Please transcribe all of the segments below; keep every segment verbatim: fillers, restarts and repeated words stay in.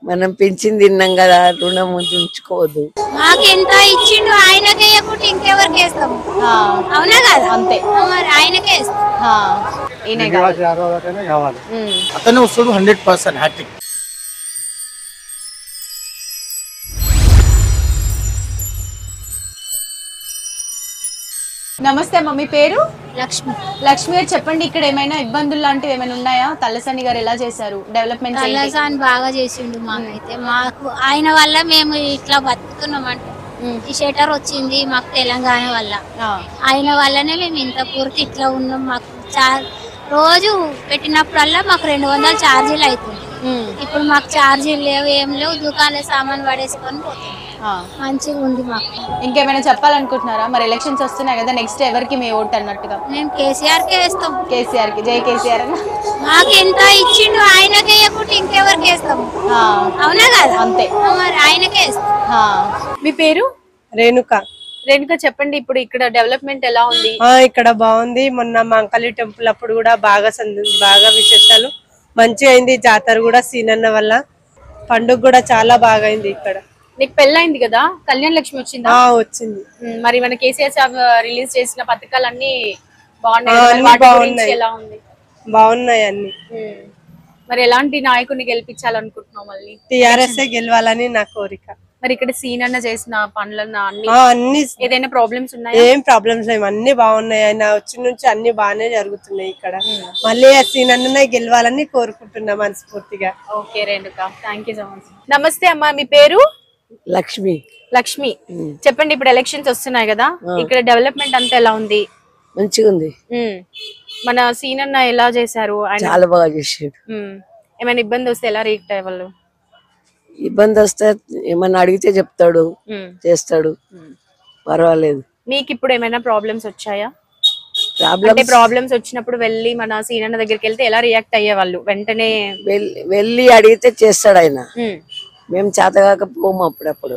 మనం పెంచింది తిన్నాం కదా, రుణం ఉంచుకోవద్దు. మాకు ఎంత ఇచ్చిండు ఆయనకే ఇవ్వకుంటే ఇంకెవరికి వేస్తాము? అవునా కదా? అంతే, మరి ఆయనకే ఇస్తాం. అతనే వస్తాడు హండ్రెడ్ పర్సెంట్ హ్యాట్రిక్. నమస్తే అమ్మ, మీ పేరు? లక్ష్మి. లక్ష్మి గారు చెప్పండి, ఇక్కడ ఏమైనా ఇబ్బందులు లాంటివి ఏమైనా ఉన్నాయా? తలసాని గారు ఎలా చేశారు డెవలప్మెంట్? తలసాని బాగా చేసిండు మాకైతే. మాకు ఆయన వల్ల మేము ఇట్లా బతుకుతున్నాం. అంటే ఈ షటర్ వచ్చింది మాకు తెలంగాణ వల్ల. ఆయన వల్లనే మేము ఇంత పూర్తి ఇట్లా ఉన్నాం. మాకు రోజు పెట్టినప్పుడల్లా మాకు రెండు వందల ఛార్జీలు అవుతుంది. ఇప్పుడు మాకు ఛార్జీలు లేవు, ఏం లేవు. దుకాణంలో సామాన్ పడేసుకొని పోతాం. మంచిగా ఉంది మాకు. ఇంకేమైనా చెప్పాలనుకుంటున్నారా? మరి ఎలక్షన్స్ వస్తున్నాయి కదా, నెక్స్ట్ ఎవరికి మీ ఓటు అన్నట్టుగా? మేము కేసీఆర్ కే వేస్తాం. కేసీఆర్ కి. జై కేసీఆర్ అన్న. మాకు ఎంత ఇచ్చిండు ఆయనకే ఇవ్వకుంటే ఇంకెవరికి వేస్తాము? అవునా కదా? అంతే, మరి ఆయనకే వేస్తాం. మీ పేరు? రేణుక. రేణుక చెప్పండి, ఇప్పుడు ఇక్కడ డెవలప్మెంట్ ఎలా ఉంది? ఇక్కడ బాగుంది. మొన్న మంకలి టెంపుల్ అప్పుడు కూడా బాగా బాగా విశేషాలు మంచిగా అయింది. జాతర కూడా సీనన్న వల్ల పండుగ కూడా చాలా బాగా అయింది. ఇక్కడ నీకు పెళ్ళైంది కదా, కళ్యాణ లక్ష్మి వచ్చిందా? వచ్చింది. మరి మన కేసీఆర్ సార్ రిలీజ్ చేసిన పథకాలన్నీ బాగున్నాయి. ఎలా ఉంది? బాగున్నాయి అన్ని. మరి ఎలాంటి నాయకుడిని గెలిపించాలనుకుంటున్నావు? మళ్ళీ టిఆర్ఎస్ గెలవాలని నా కోరిక. మరి ఇక్కడ సీన్ అన్న చేసిన పనులన్నా అన్ని ఏదైనా ప్రాబ్లమ్స్ ఉన్నాయా? ఏం ప్రాబ్లమ్స్ లేవు, అన్ని బాగున్నాయి. ఆయన వచ్చిన నుంచి అన్ని బాగానే జరుగుతున్నాయి ఇక్కడ. మళ్ళీ ఆ సీన్ అన్ననే గెలవాలని కోరుకుంటున్నా మనస్ఫూర్తిగా. Okay Renuka, thank you so much. నమస్తే అమ్మా, మీ పేరు? లక్ష్మి. లక్ష్మి చెప్పండి, ఇప్పుడు ఎలక్షన్స్ వస్తున్నాయి కదా, ఇక్కడ డెవలప్మెంట్ అంతా ఎలా ఉంది? మంచిగా ఉంది. మన సీన్ అన్న ఎలా చేశారు? చాలా బాగా చేసాడు. ఏమైనా ఇబ్బంది వస్తే ఎలా రియాక్ట్ అయ్యేవాళ్ళు? ఇబ్బంది వస్తే ఏమన్నా అడిగితే చెప్తాడు, చేస్తాడు, పర్వాలేదు. మీకు ఇప్పుడు ఏమైనా ప్రాబ్లమ్స్ వచ్చాయా? ప్రాబ్లమ్ ప్రాబ్లమ్స్ వచ్చినప్పుడు వెళ్ళి మన సీన్ అన్న దగ్గరికి వెళ్తే ఎలా రియాక్ట్ అయ్యేవాళ్ళు? వెంటనే వెళ్ళి అడిగితే చేస్తాడు ఆయన. మేము చేతగాక పోము అప్పుడప్పుడు.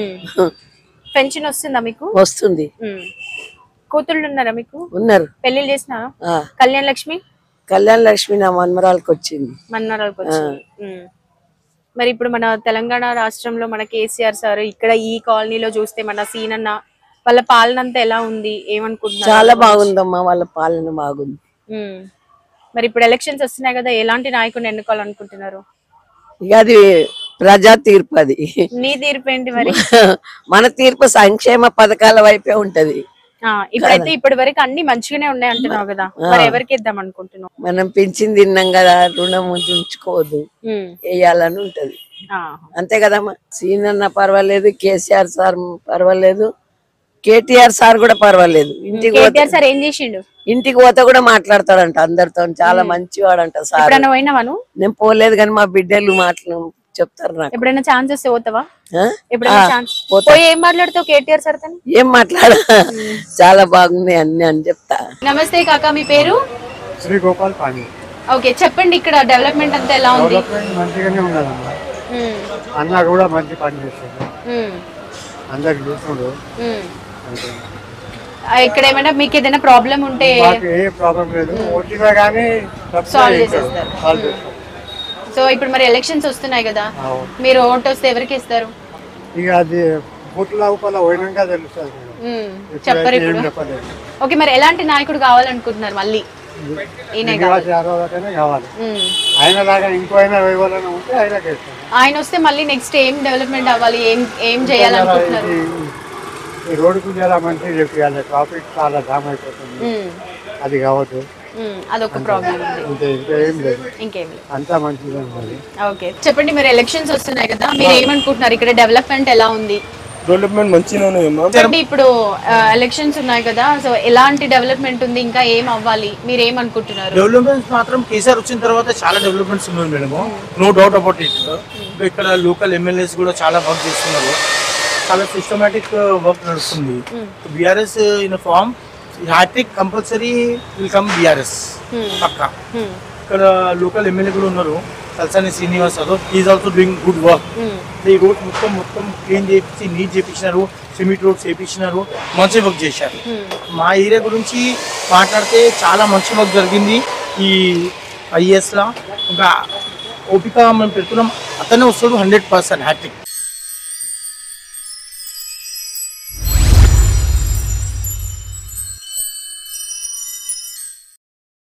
పెన్షన్ వస్తుందా మీకు? వస్తుంది. కూతుళ్ళు ఉన్నారా మీకు? ఉన్నారు. పెళ్లిళ్ళు చేసినారా? కళ్యాణ లక్ష్మి? కళ్యాణ లక్ష్మి నా మన్మరాలకు వచ్చింది. మన్మరాలకు వచ్చింది. మరి ఇప్పుడు మన తెలంగాణ రాష్ట్రంలో మన కేసీఆర్ సార్ ఇక్కడ ఈ కాలనీలో చూస్తే మన సీన్ అన్న వాళ్ళ పాలన అంతా ఎలా ఉంది? ఏమనుకుంటున్నారు? చాలా బాగుందమ్మా, వాళ్ళ పాలన బాగుంది. మరి ఇప్పుడు ఎలక్షన్స్ వస్తున్నాయి కదా, ఎలాంటి నాయకుడిని ఎన్నుకోవాలనుకుంటున్నారు? ఇక అది ప్రజా తీర్పు. అది నీ తీర్పు ఏంటి మరి? మన తీర్పు సంక్షేమ పథకాల వైపే ఉంటది. ఇప్పుడైతే ఇప్పటి వరకు అన్ని మంచిగానే ఉన్నాయి అంటున్నావు కదా, మరి ఎవరికి ఇద్దాం అనుకుంటున్నావు? మనం పెంచింది తిన్నాం కదా, రుణం ఉంచుకోవద్దు, వేయాలని ఉంటది. అంతే కదమ్మా. సీన్ అన్న పర్వాలేదు, కేసీఆర్ సార్ పర్వాలేదు, కేటీఆర్ సార్ కూడా పర్వాలేదు. ఇంటికి సార్ ఏం చేసిండు? ఇంటికి పోతే కూడా మాట్లాడతాడంట అందరితో, చాలా మంచివాడంట సార్. నేను పోలేదు కానీ మా బిడ్డలు మాట్లా చెప్తారు. నాకు ఎప్పుడైనా ఛాన్స్ వస్తే పోతావా? ఏం మాట్లాడతావు కేటీఆర్ సార్? ఏం మాట్లాడ, చాలా బాగున్నాయి అన్ని అని చెప్తా. నమస్తే కాకా, మీ పేరు? శ్రీ గోపాల్ పాండే. ఓకే చెప్పండి, ఇక్కడ డెవలప్మెంట్ అంతా ఎలా ఉంది? మంచిగానే ఉన్నదమ్మా. అన్న కూడా మంచి పని చేస్తాడు, అందరికి చూస్తున్నాడు. ఇక్కడ ఏమైనా మీకు ఏదైనా ప్రాబ్లం ఉంటే ఏ ప్రాబ్లం లేదు, ఓటిగా కానీ సాల్వ్ చేసేస్తారు. సో ఇప్పుడు మరి ఎలక్షన్స్ వస్తున్నాయి కదా, మీరు ఓటు వస్తే ఎవరికి ఇస్తారు? ఇక అది చెప్పరు ఇప్పుడు. ఓకే, మరి ఎలాంటి నాయకుడు కావాలనుకుంటున్నారు? మళ్ళీ ఆయన వస్తే మళ్ళీ నెక్స్ట్ ఏం డెవలప్మెంట్ అవ్వాలి, ఏం ఏం చేయాలనుకుంటున్నారు? రోడ్డు చాలా మంచిగా చెప్పాలి, ట్రాఫిక్ చాలా జామ్ అయిపోతుంది, అది కావద్దు. అదొక ప్రాబ్లం ఉంది, ఇంకేం లేదు, అంతా మంచిగా ఉంది. ఓకే చెప్పండి, మరి ఎలక్షన్స్ వస్తున్నాయి కదా, మీరు ఏమనుకుంటున్నారు? ఇక్కడ డెవలప్మెంట్ ఎలా ఉంది? డెవలప్మెంట్ మంచిగానే ఉంది. ఇప్పుడు ఎలక్షన్స్ ఉన్నాయి కదా, సో ఎలాంటి డెవలప్మెంట్ ఉంది, ఇంకా ఏం అవ్వాలి, మీరు ఏమనుకుంటున్నారు? డెవలప్మెంట్స్ మాత్రం కేసీఆర్ వచ్చిన తర్వాత చాలా డెవలప్మెంట్స్ ఉన్నాయి madam, no doubt about it. ఇక్కడ లోకల్ ఎమ్మెల్యేస్ కూడా చాలా వర్క్ చేస్తున్నారు, చాలా సిస్టమేటిక్ వర్క్ నడుస్తుంది. BRS in form hat trick compulsory will come BRS పక్కా. ఇక్కడ లోకల్ ఎమ్మెల్యే కూడా ఉన్నారు, Talasani Srinivas Yadav, is also doing good work. ఈ రోడ్ మొత్తం మొత్తం క్లీన్ చేయించి నీట్ చేయించినారు, సిమెంట్ రోడ్స్ చేయించినారు, మంచి వర్క్ చేశారు. మా ఏరియా గురించి మాట్లాడితే చాలా మంచి వర్క్ జరిగింది ఈ ఐఏఎస్లా. ఇంకా ఓపిక మేము పెడుతున్నాం, అతనే వస్తాడు హండ్రెడ్ పర్సెంట్ హ్యాట్రిక్.